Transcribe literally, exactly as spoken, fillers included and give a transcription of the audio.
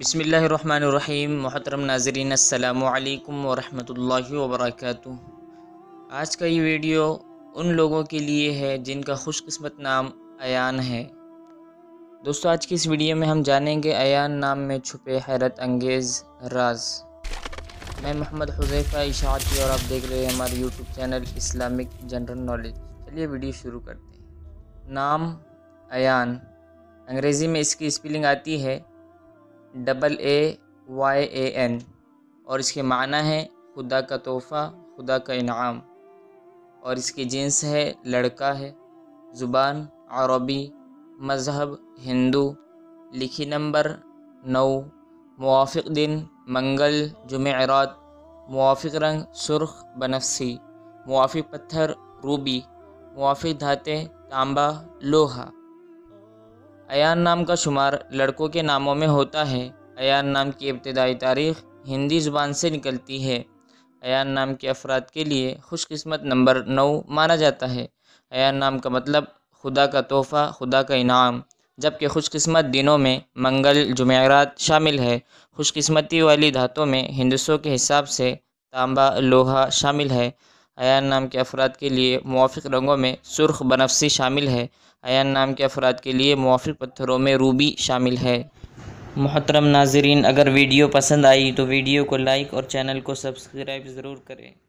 بسم اللہ الرحمن الرحیم۔ محترم ناظرین، السلام علیکم ورحمۃ اللہ وبرکاتہ۔ آج کا یہ ویڈیو ان لوگوں کے لیے ہے جن کا خوش قسمت نام ایان ہے۔ دوستو، آج کی اس ویڈیو میں ہم جانیں گے ایان نام میں چھپے حیرت انگیز راز۔ میں محمد حذیفہ اشاعتی اور آپ دیکھ رہے ہیں ہمارے YouTube channel Islamic general knowledge. چلیے ویڈیو شروع کرتے ہیں۔ نام ایان، انگریزی میں اس کی اسپیلنگ آتی ہے double A Y A N, اور اس کے معنی ہے خدا کا تحفہ، خدا کا انعام، اور اس کی جنس ہے لڑکا ہے۔ زبان عربی، مذہب ہندو، لکھی نمبر نو، موافق دن منگل جمعرات، موافق رنگ سرخ بنفسی، موافق پتھر روبی، موافق دھاتیں تانبا لوہا۔ ایان نام کا شمار لڑکوں کے ناموں میں ہوتا ہے۔ ایان نام کی ابتدائی تاریخ ہندی زبان سے نکلتی ہے۔ ایان نام کے افراد کے لیے خوش قسمت نمبر نو مانا جاتا ہے۔ ایان نام کا مطلب خدا کا تحفہ، خدا کا انعام، جبکہ خوش قسمت دنوں میں منگل جمعرات شامل ہے۔ خوش قسمتی والی دھاتوں میں ہندسوں کے حساب سے تانبا لوہا شامل ہے۔ ایان نام کے افراد کے لیے موافق رنگوں میں سرخ بنفسی شامل ہے۔ ایان نام کے افراد کے لیے موافق پتھروں میں روبی شامل ہے۔ محترم ناظرین، اگر ویڈیو پسند آئی تو ویڈیو کو لائک اور چینل کو سبسکرائب ضرور کریں۔